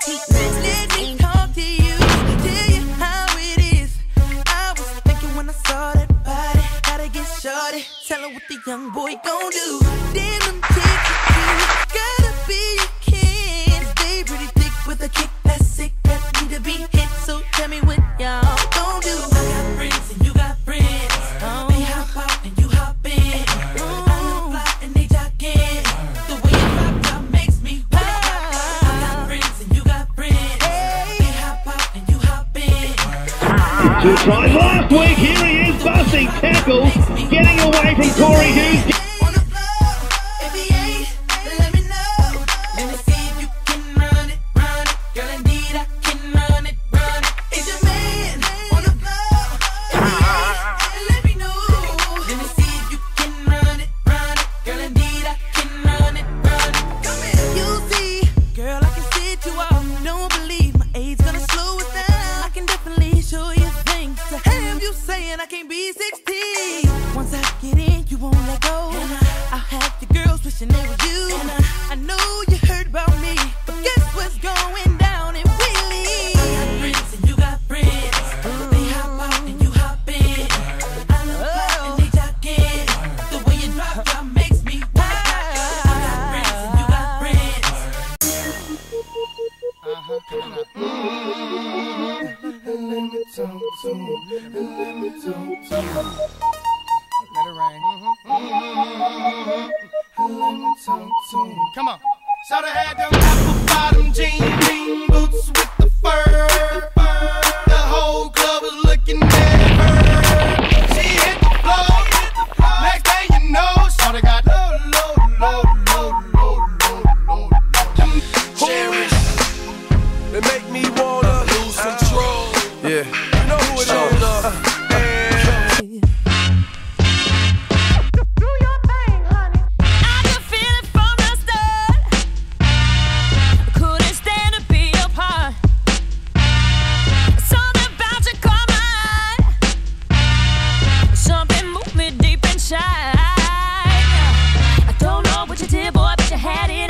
treatment. Let me talk to you, tell you how it is. I was thinking when I saw that body, gotta get shorty. Tell her what the young boy gon' do. Damn them chicks, gotta be a kid. Stay pretty thick with a kick that's sick, that need to be hit. So tell me what y'all gon' do. I got friends and you got friends. They hop out and you hop in. I look fly and they jockin'. The way you rock out makes me wet. I got friends and you got friends. They hop out and you hop in. 2 tries last week, here he is busting tackles, getting away from Corey Hughes. I can't be 16. Once I get in, you won't let go. I'll have the girls wishing they were you. I know you heard about me, but guess what's going down in Wheelie? I got friends and you got friends. They hop out and you hop in. I look fly and they jockin'. The way you drop down makes me wet. I got friends and you got friends. Let me talk to you. Let me talk to you. Let it rain. Let me talk to you. Come on. Shoulda had them apple bottom jean boots with the fur. The whole club was looking at her. She hit the floor. Next thing you know, shoulda got low. Cherish. They make me wanna lose control. Yeah, you know who it is. Do your thing, honey. I can feel it from the start. Couldn't stand to be apart. Something about you caught my eye. Something moved me deep inside. I don't know what you did, boy, but you had it.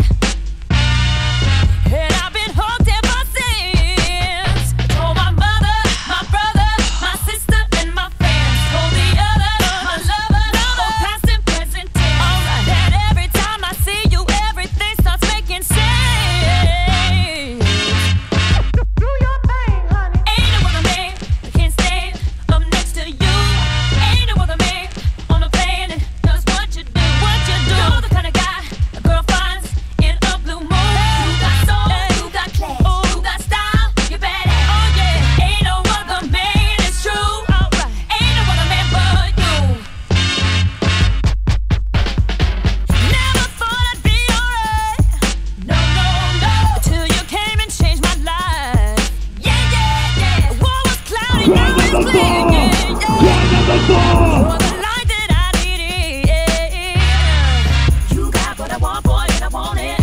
And I've been hooked ever since. Told my mother, my brother, my sister, and my friends. Told the others, my lover, both past and present tense. Alright, that every time I see you, everything starts making sense. Do your thing, honey. Ain't no other man that can stand up next to you. Ain't no other man on the planet does what you do. What you do. You're the kind of guy a girl finds in a blue moon. You got soul, you got class, you got style, you badass. Oh yeah, ain't no other man, it's true. Alright, ain't no other man but you. Never thought I'd be alright. No, till you came and changed my life. Yeah. What was cloudy, now it's clear. You're the light that I needed. You got what I want, boy, and I want it.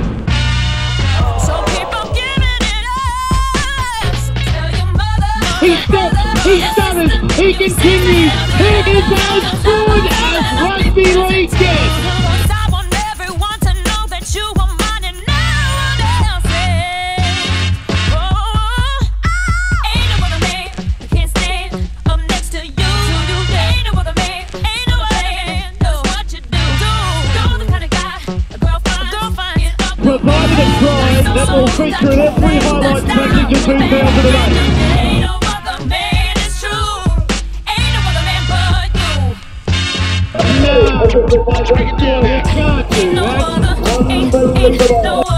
So keep on giving it up. So tell your mother. He stops, he stutters, he continues, he is as good as rugby league gets. I want everyone to know that you are mine and no one else's. Ain't no other man that can stand up next to you. Ain't no other man, knows what you do. You're the kind of guy a girl finds in a blue moon. Provided a prize that will feature in every highlight package of 2008. Ain't no other man, it's true. Ain't no other man but you. No, break it down, you can't do No that. other, ain't no